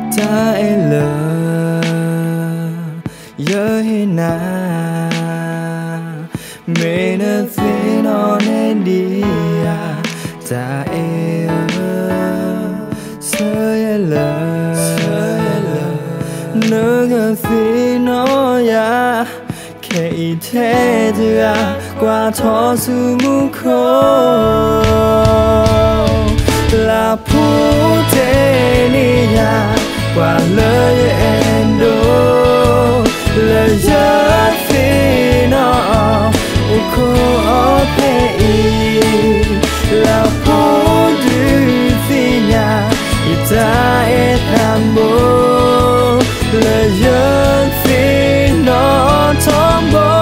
ta lỡ nhớ na mẹ nó thế nó nên đi ta sơi lỡ nỡ ngờ thế nó ya kể thế thì qua thọ sự mu khô là phú thế ni ya qua lời em đô lời giấc phi nó u khô thế là phú du phi nhà ta tham bố lời giấc phi nó thong bố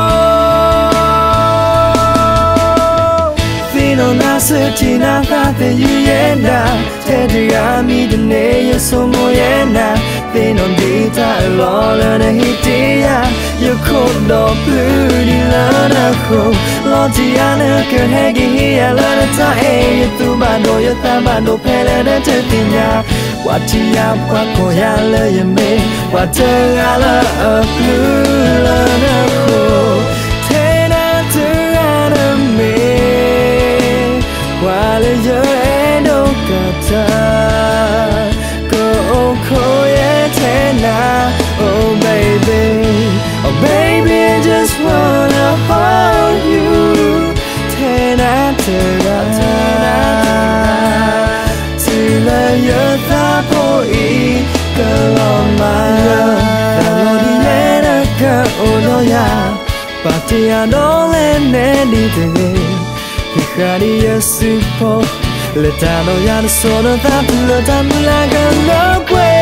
phi nó na sự chỉ na ta te yu yên na thế thì mi đến nay yêu sâu môi yên na phi nó đi ta lo lỡ na hít đi yêu khổ đỏ blue đi lỡ na khổ lo chỉ anh cứ hay ghi lỡ na ta yêu tu ban đồ yêu ta ban đồ phê lỡ na chơi tình nhà qua chỉ qua cô ya lỡ yêu mê qua chơi lỡ blue lỡ na khổ thế na thứ anh mê qua lời giờ em đâu cả ta cô khô ye thế na oh baby I just wanna hold you thế na từ từ lời giờ ta vô ý cơ lòng mà ta lo đi nhé đã cả ô lo ya và thì đó lên nên đi từ Khari ya supo le tano ya no sono tanto le tanto la gana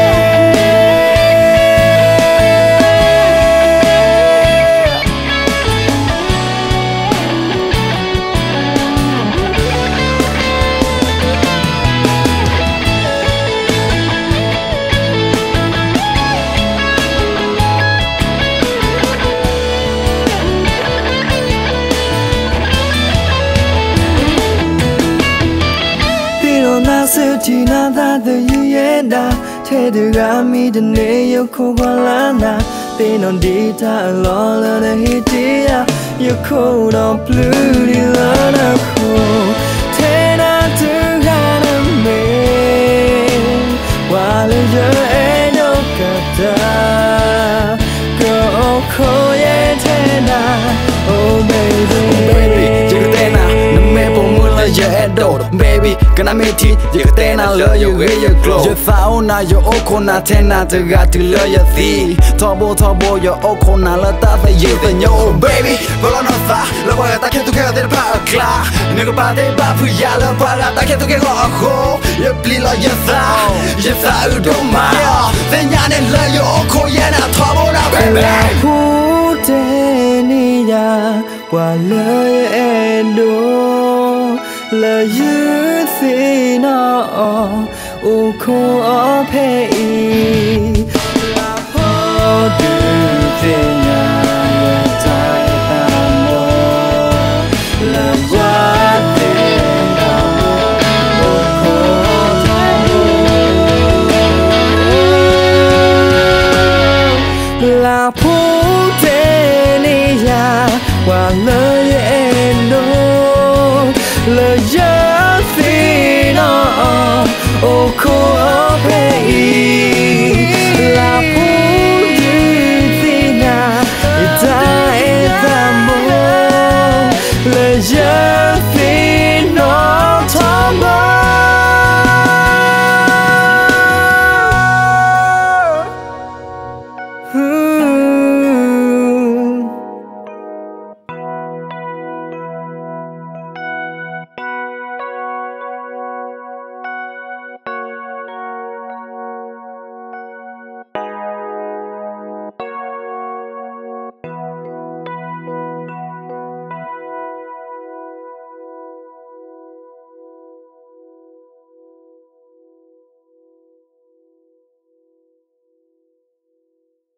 sự chỉ na ta từ yên đã thế từ mi đến nay yêu khô qua lá na tên non đi ta lo lỡ để hít đi yêu khô đỏ blue đi lỡ na khô thế na thứ na mình qua lời giờ em đâu cả ta cô khô ye thế na oh baby chỉ có tên nào nằm mê bông mưa lời giờ em đổ baby cái nam mê thì chỉ có tên nào lỡ yêu ghế yêu glow giờ pháo na giờ ô khô na thế na từ gà từ lỡ giờ gì thọ bô giờ ô khô na lỡ ta phải yêu về nhau baby và lo nó phá lỡ qua ta kêu tụi kêu tên ba cla nếu có ba tên ba phu ya lỡ qua là ta kêu tụi kêu họ khô giờ pli lo giờ phá ở đâu mà về nhà nên lỡ giờ ô khô ya na thọ bô na baby phú tên ni ya qua lời em đô lời dư phi nó u khô phê